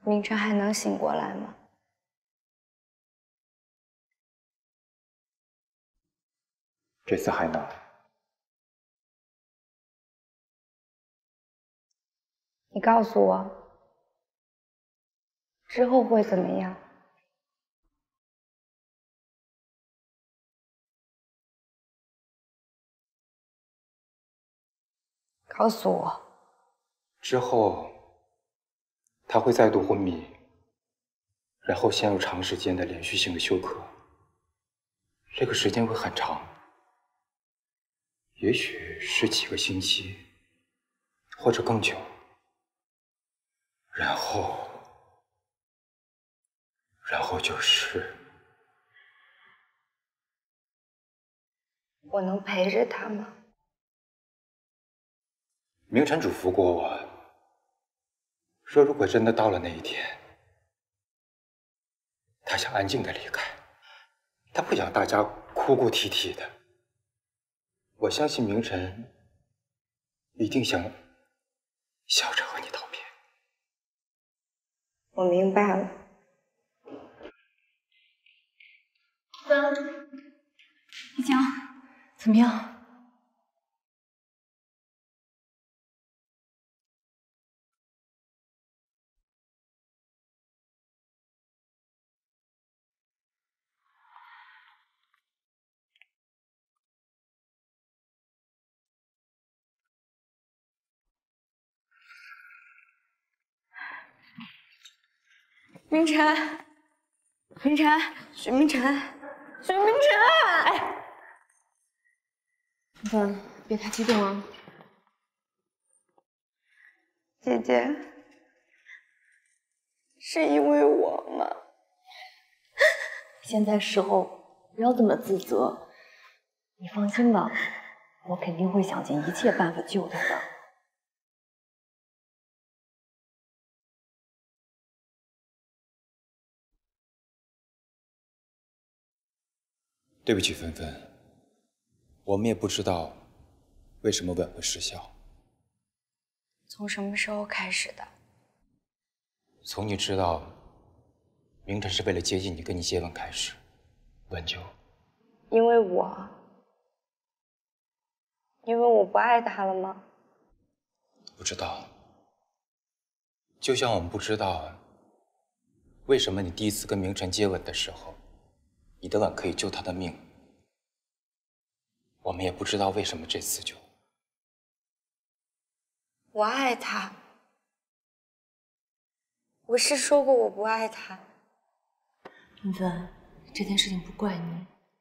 明晨还能醒过来吗？ 这次还能。 你告诉我，之后会怎么样？告诉我。 之后，他会再度昏迷，然后陷入长时间的连续性的休克。这个时间会很长，也许是几个星期，或者更久。然后就是， 我能陪着他吗？ 明晨嘱咐过我，说如果真的到了那一天，他想安静的离开，他不想大家哭哭啼啼的。我相信明晨一定想笑着和你道别。 我明白了。 一江，怎么样？ 明晨，明晨，许明晨，许明晨！哎， 凡凡，别太激动啊。 姐姐，是因为我吗？ 现在时候不要这么自责，你放心吧，我肯定会想尽一切办法救他的。 对不起，芬芬，我们也不知道为什么吻会失效。 从什么时候开始的？ 从你知道明晨是为了接近你，跟你接吻开始，吻就…… 因为我不爱他了吗？ 不知道。就像我们不知道为什么你第一次跟明晨接吻的时候，你的吻可以救他的命。我们也不知道为什么这次就…… 我爱他。我是说过我不爱他。 芬芬，这件事情不怪你。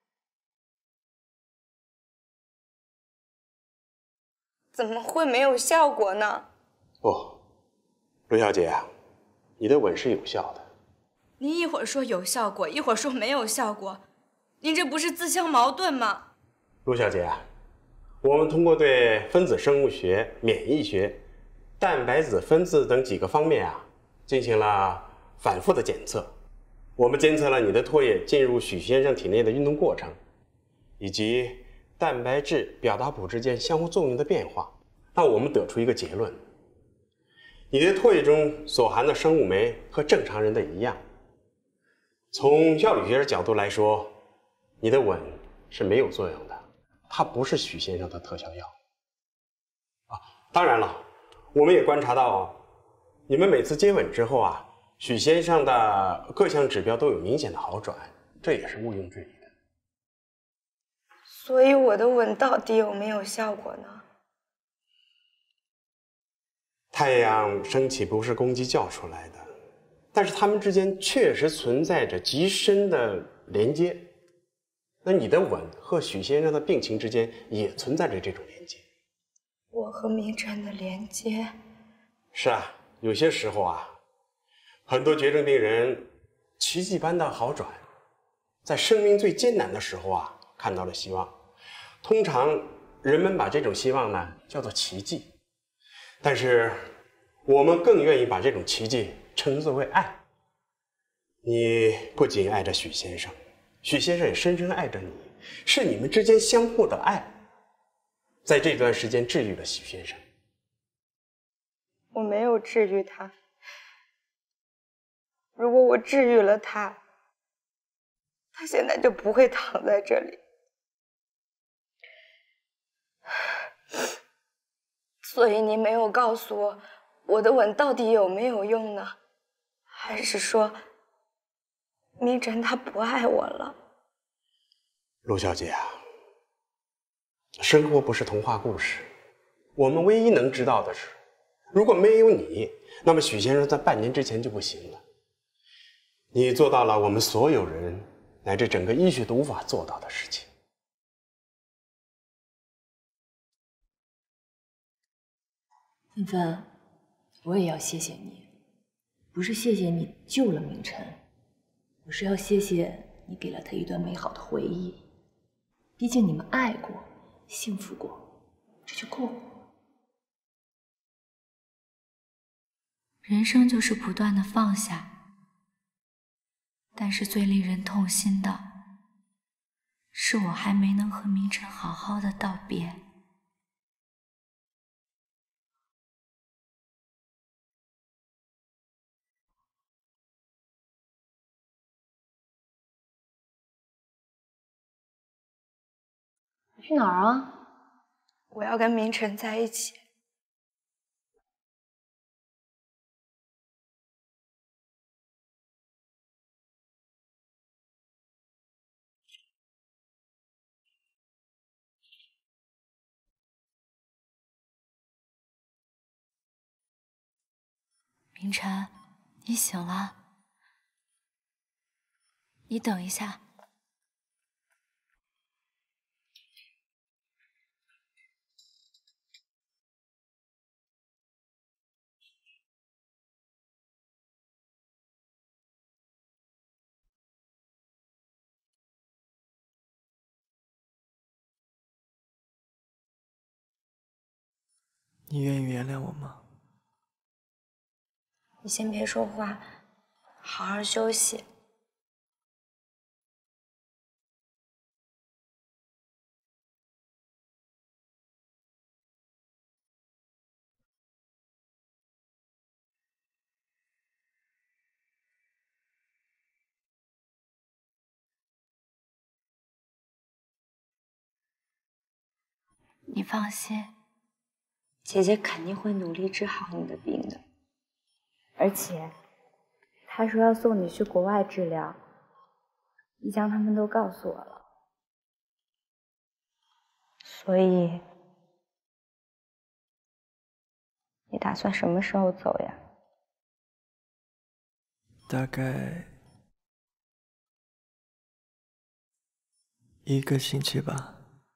怎么会没有效果呢？ 不，陆小姐啊，你的吻是有效的。 您一会儿说有效果，一会儿说没有效果，您这不是自相矛盾吗？ 陆小姐啊，我们通过对分子生物学、免疫学、蛋白质分子等几个方面啊，进行了反复的检测。我们监测了你的唾液进入许先生体内的运动过程，以及蛋白质表达谱之间相互作用的变化。那我们得出一个结论：你的唾液中所含的生物酶和正常人的一样。从药理学的角度来说，你的吻是没有作用的，它不是许先生的特效药。当然了，我们也观察到，你们每次接吻之后啊，许先生的各项指标都有明显的好转，这也是毋庸置疑的。 所以我的吻到底有没有效果呢？ 太阳升起不是公鸡叫出来的，但是它们之间确实存在着极深的连接。那你的吻和许先生的病情之间也存在着这种连接。 我和明晨的连接。 是啊，有些时候啊，很多绝症病人奇迹般的好转，在生命最艰难的时候啊，看到了希望。通常人们把这种希望呢叫做奇迹，但是我们更愿意把这种奇迹称之为爱。你不仅爱着许先生，许先生也深深爱着你，是你们之间相互的爱，在这段时间治愈了许先生。 我没有治愈他， 如果我治愈了他，他现在就不会躺在这里。所以你没有告诉我，我的吻到底有没有用呢？还是说，明晨他不爱我了？ 陆小姐啊，生活不是童话故事，我们唯一能知道的是，如果没有你，那么许先生在半年之前就不行了。你做到了我们所有人乃至整个医学都无法做到的事情。 芬芬，我也要谢谢你，不是谢谢你救了明晨，我是要谢谢你给了他一段美好的回忆。毕竟你们爱过，幸福过，这就够了。 人生就是不断的放下，但是最令人痛心的是，我还没能和明晨好好的道别。 你去哪儿啊？ 我要跟明晨在一起。 明晨，你醒了，你等一下。 你愿意原谅我吗？ 你先别说话，好好休息。 你放心， 姐姐肯定会努力治好你的病的。而且，她说要送你去国外治疗，一江他们都告诉我了。所以，你打算什么时候走呀？ 大概1个星期吧。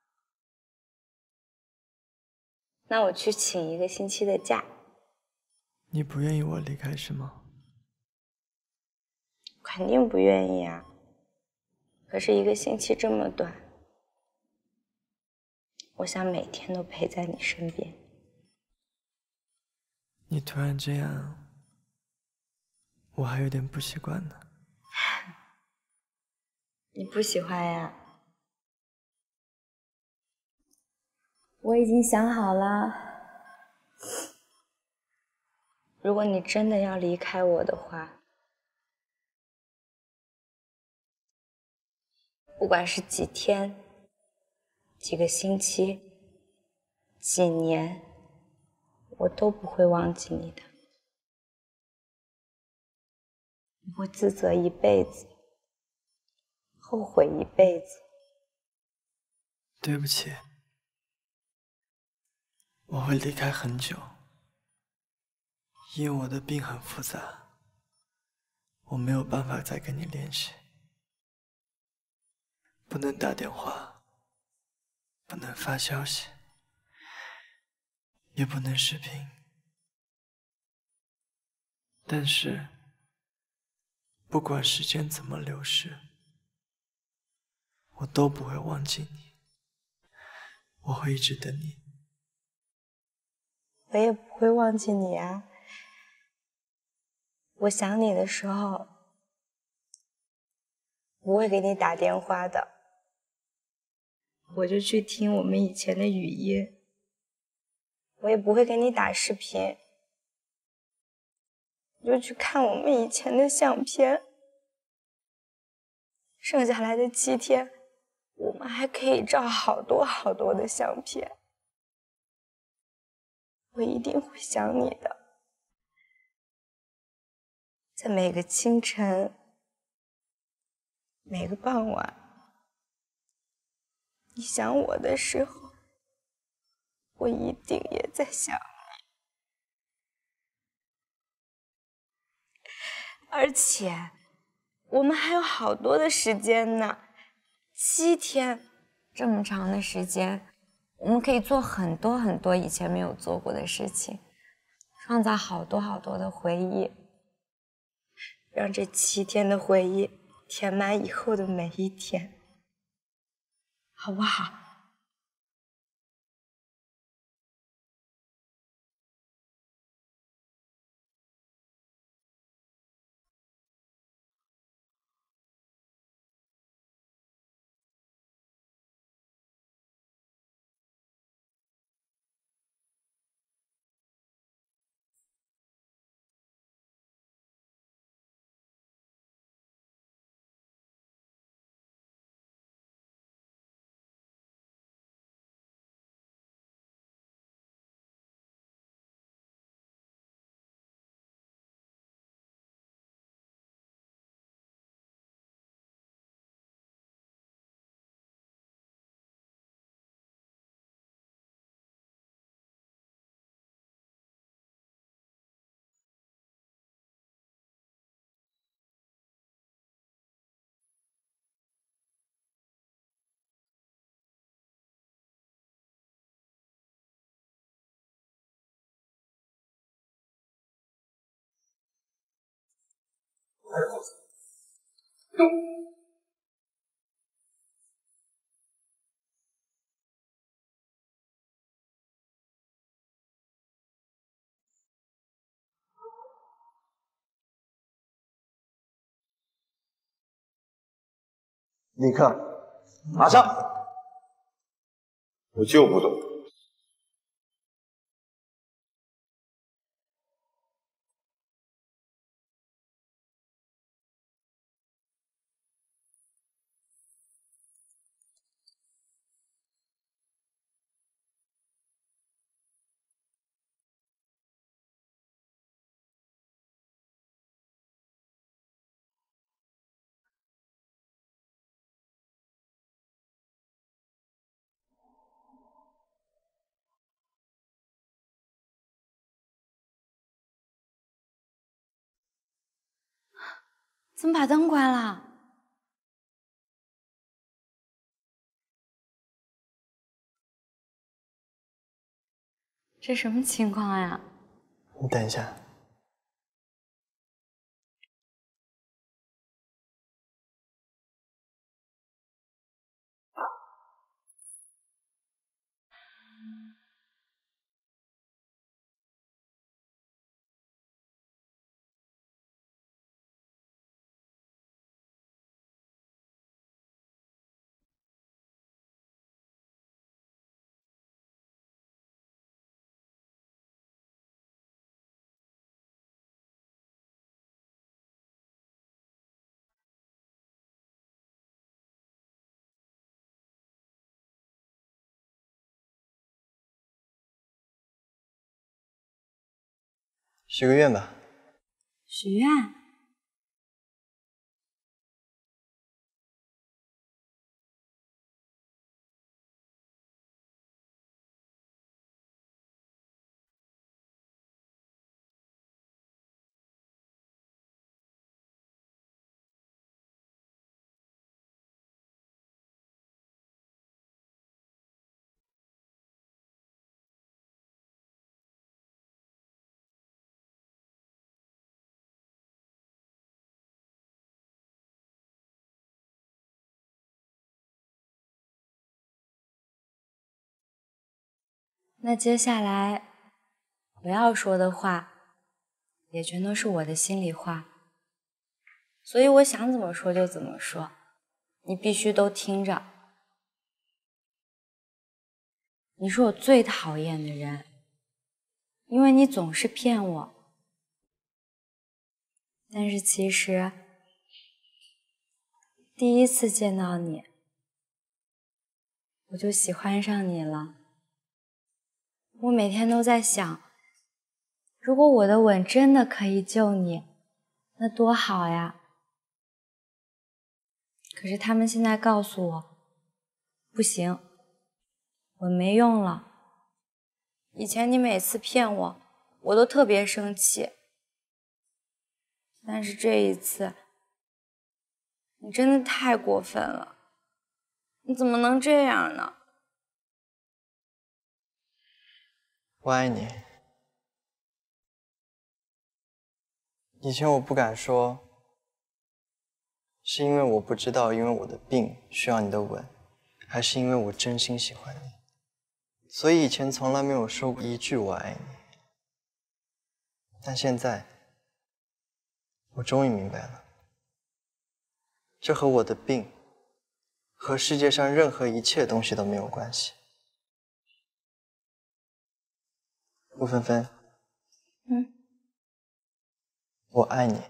那我去请1个星期的假。 你不愿意我离开是吗？ 肯定不愿意啊。可是1个星期这么短，我想每天都陪在你身边。 你突然这样，我还有点不习惯呢。 你不喜欢呀？我已经想好了，如果你真的要离开我的话，不管是几天、几个星期、几年，我都不会忘记你的。我会自责一辈子，后悔一辈子。 对不起，我会离开很久，因为我的病很复杂，我没有办法再跟你联系，不能打电话，不能发消息，也不能视频。但是，不管时间怎么流逝，我都不会忘记你，我会一直等你。 我也不会忘记你啊。我想你的时候，不会给你打电话的，我就去听我们以前的语音。我也不会给你打视频， 就去看我们以前的相片。剩下来的7天，我们还可以照好多好多的相片。我一定会想你的，在每个清晨，每个傍晚，你想我的时候，我一定也在想你。而且，我们还有好多的时间呢，7天，这么长的时间，我们可以做很多很多以前没有做过的事情，创造好多好多的回忆，让这7天的回忆填满以后的每一天，好不好？ 立刻，马上！ 我就不懂。 怎么把灯关了？这什么情况呀？ 你等一下。许个愿吧。 许愿？那接下来我要说的话，也全都是我的心里话，所以我想怎么说就怎么说，你必须都听着。你是我最讨厌的人，因为你总是骗我， 但是其实第一次见到你，我就喜欢上你了。我每天都在想，如果我的吻真的可以救你，那多好呀！可是他们现在告诉我，不行，吻没用了。以前你每次骗我，我都特别生气，但是这一次，你真的太过分了，你怎么能这样呢？ 我爱你。以前我不敢说，是因为我不知道，因为我的病需要你的吻，还是因为我真心喜欢你，所以以前从来没有说过一句我爱你。但现在，我终于明白了，这和我的病，和世界上任何一切东西都没有关系。陆芬芬，我爱你。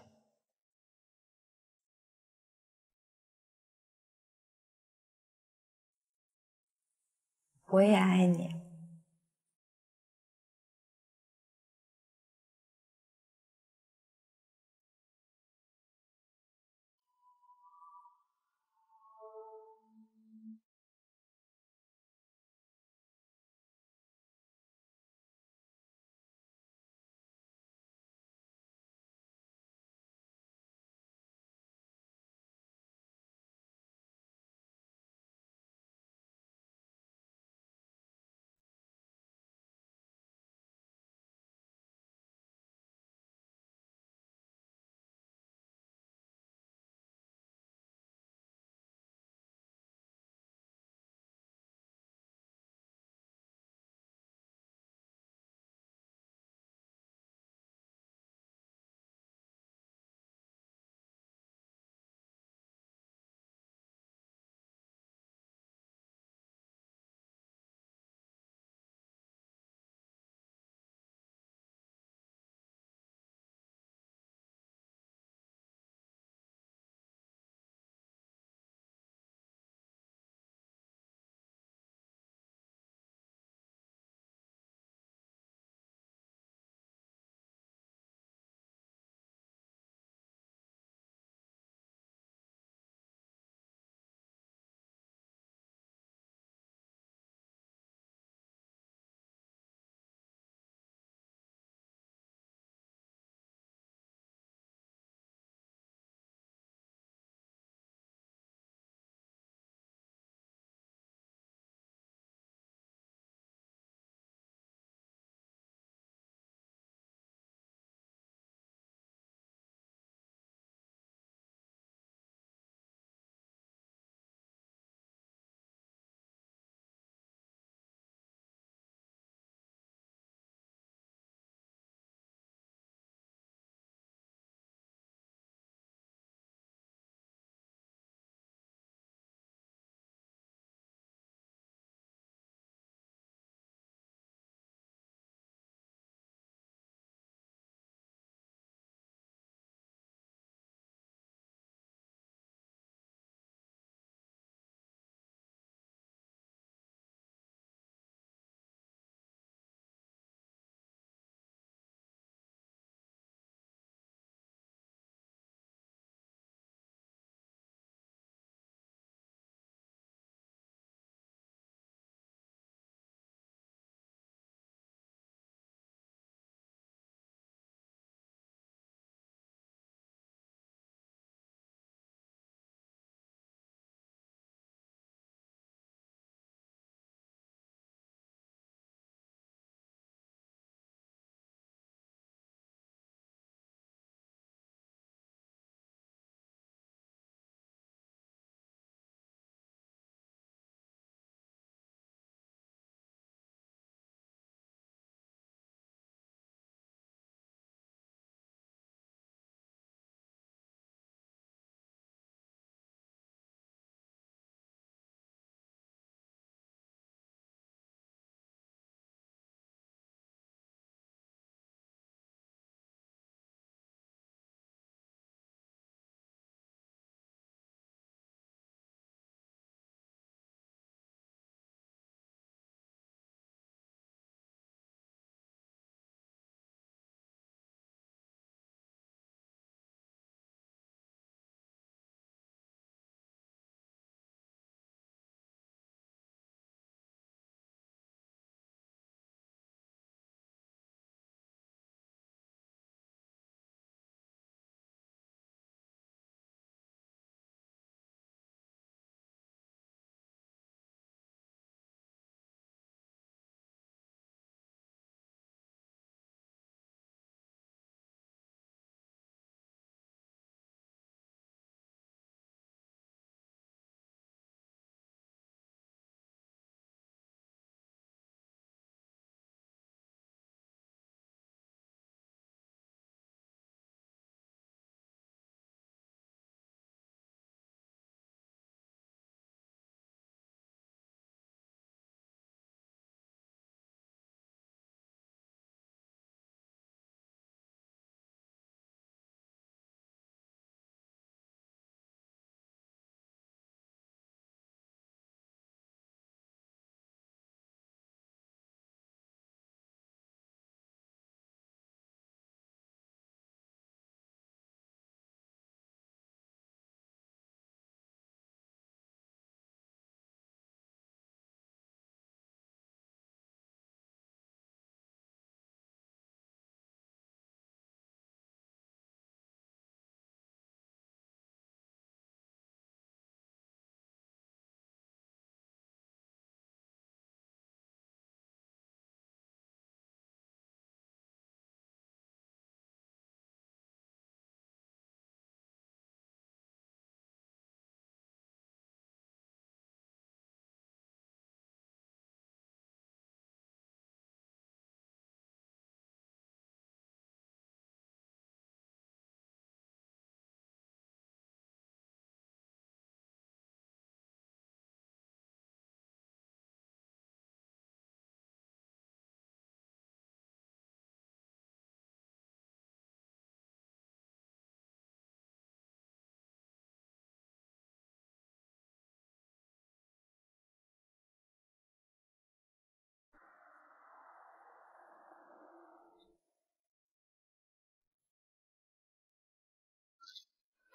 我也爱你。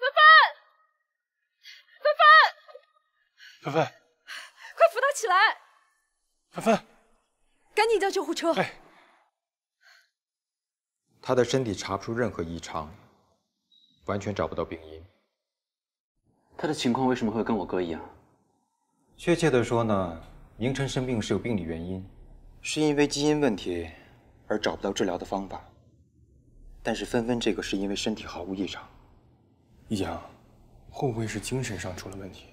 芬芬， 快扶他起来！ 芬芬， 赶紧叫救护车！ 哎，他的身体查不出任何异常，完全找不到病因。 他的情况为什么会跟我哥一样？ 确切的说呢，明晨生病是有病理原因，是因为基因问题而找不到治疗的方法。但是芬芬这个是因为身体毫无异常。易阳，会不会是精神上出了问题？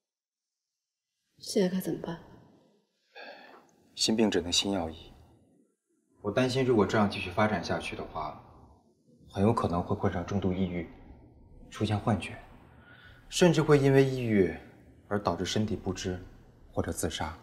现在该怎么办？ 心病只能心药医。我担心，如果这样继续发展下去的话，很有可能会患上重度抑郁，出现幻觉，甚至会因为抑郁而导致身体不支或者自杀。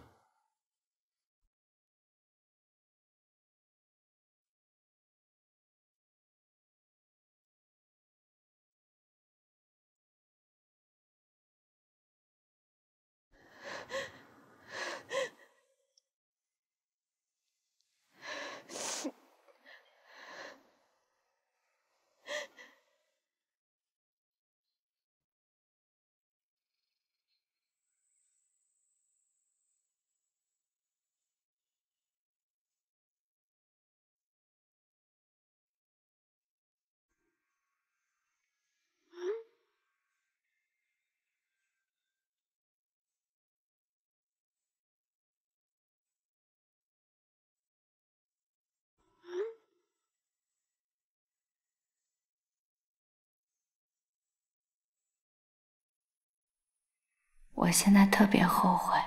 我现在特别后悔，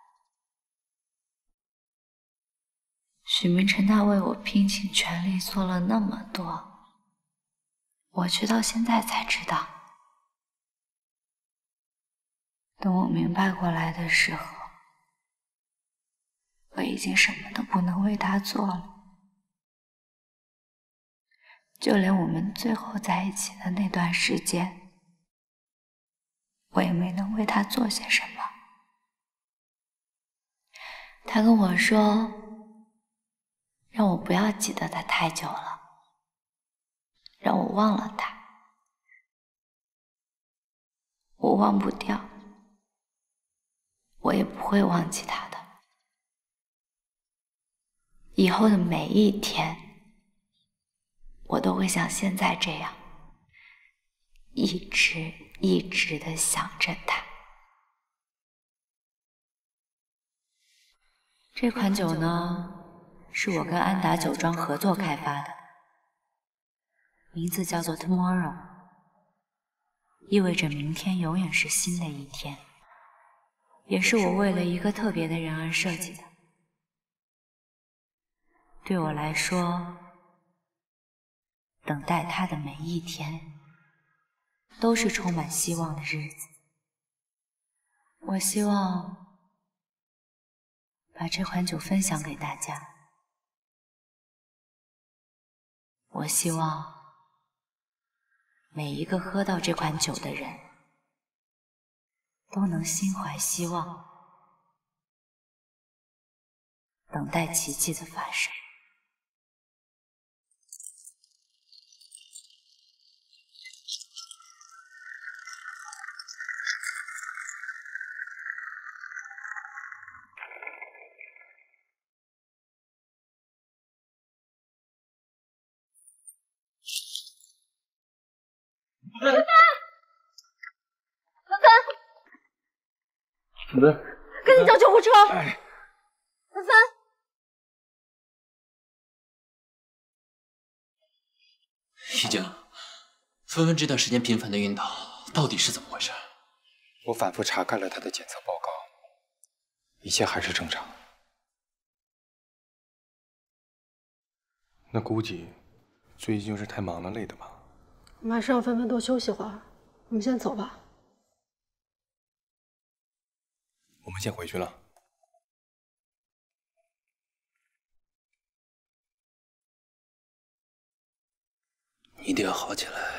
许明晨他为我拼尽全力做了那么多，我却到现在才知道。等我明白过来的时候，我已经什么都不能为他做了，就连我们最后在一起的那段时间，我也没能为他做些什么。他跟我说，让我不要记得他太久了，让我忘了他。我忘不掉，我也不会忘记他的。以后的每一天，我都会像现在这样，一直地想着他。这款酒呢，是我跟安达酒庄合作开发的，名字叫做 Tomorrow， 意味着明天永远是新的一天，也是我为了一个特别的人而设计的。对我来说，等待他的每一天都是充满希望的日子。我希望把这款酒分享给大家，我希望每一个喝到这款酒的人都能心怀希望，等待奇迹的发生。 芬芬， 赶紧叫救护车！芬芬， 易经，芬芬这段时间频繁的晕倒，到底是怎么回事？ 我反复查看了他的检测报告，一切还是正常。 那估计最近就是太忙了，累的吧？ 我们还是让芬芬多休息会儿。我们先走吧。 我们先回去了。 你一定要好起来。